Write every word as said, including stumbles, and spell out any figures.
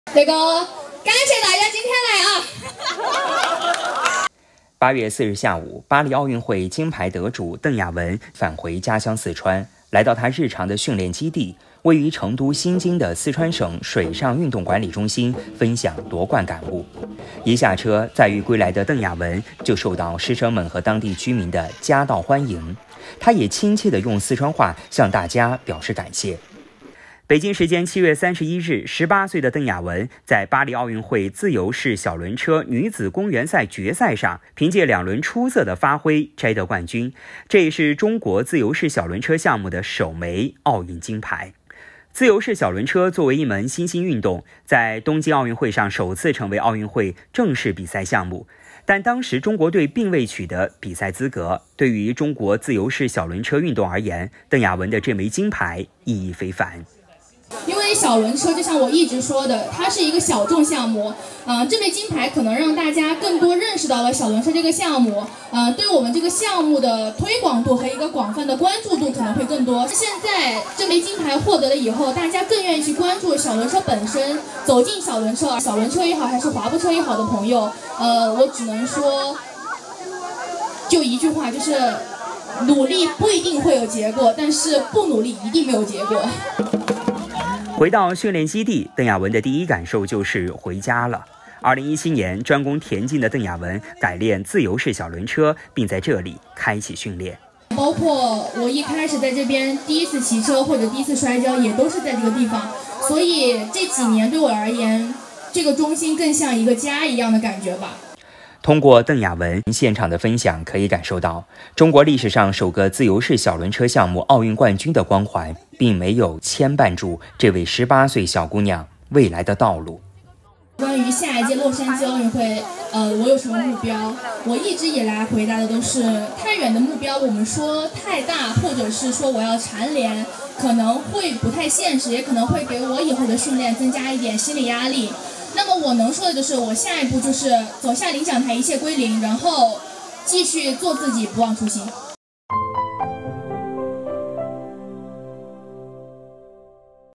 那个，感谢大家今天来啊！ 八月四日下午，巴黎奥运会金牌得主邓亚文返回家乡四川，来到他日常的训练基地，位于成都新津的四川省水上运动管理中心分享夺冠感悟。一下车，载誉归来的邓亚文就受到师生们和当地居民的夹道欢迎，他也亲切地用四川话向大家表示感谢。北京时间七月三十一日，十八岁的邓亚文在巴黎奥运会自由式小轮车女子公园赛决赛上，凭借两轮出色的发挥摘得冠军，这也是中国自由式小轮车项目的首枚奥运金牌。自由式小轮车作为一门新兴运动，在东京奥运会上首次成为奥运会正式比赛项目，但当时中国队并未取得比赛资格。对于中国自由式小轮车运动而言，邓亚文的这枚金牌意义非凡。 因为小轮车就像我一直说的，它是一个小众项目，呃，这枚金牌可能让大家更多认识到了小轮车这个项目，呃，对我们这个项目的推广度和一个广泛的关注度可能会更多。现在这枚金牌获得了以后，大家更愿意去关注小轮车本身，走进小轮车，小轮车也好，还是滑步车也好的朋友，呃，我只能说，就一句话，就是努力不一定会有结果，但是不努力一定没有结果。 回到训练基地，邓亚文的第一感受就是回家了。二零一七年，专攻田径的邓亚文改练自由式小轮车，并在这里开启训练。 包括我一开始在这边第一次骑车或者第一次摔跤，也都是在这个地方。所以这几年对我而言，这个中心更像一个家一样的感觉吧。 通过邓亚文现场的分享，可以感受到中国历史上首个自由式小轮车项目奥运冠军的光环，并没有牵绊住这位十八岁小姑娘未来的道路。 关于下一届洛杉矶奥运会，呃，我有什么目标？我一直以来回答的都是太远的目标，我们说太大，或者是说我要蝉联，可能会不太现实，也可能会给我以后的训练增加一点心理压力。那么我能说的就是，我下一步就是走下领奖台，一切归零，然后继续做自己，不忘初心。